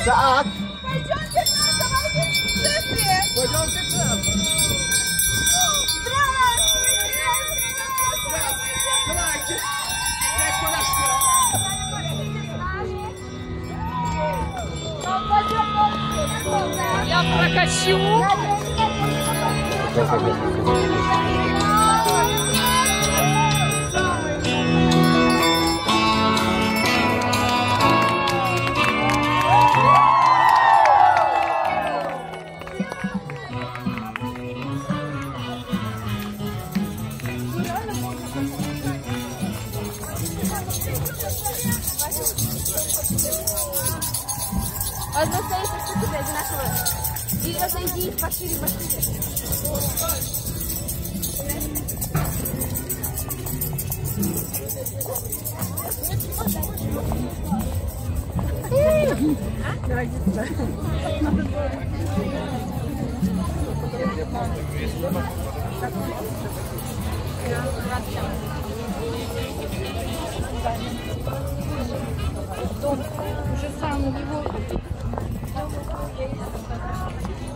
Так. Пойдемте к нам, давайте быстрее. Пойдемте к нам. Давайте. Я прокачу. Одно стоит, что тебе одинаково. И разойди пошире, пошире. Уже сам его.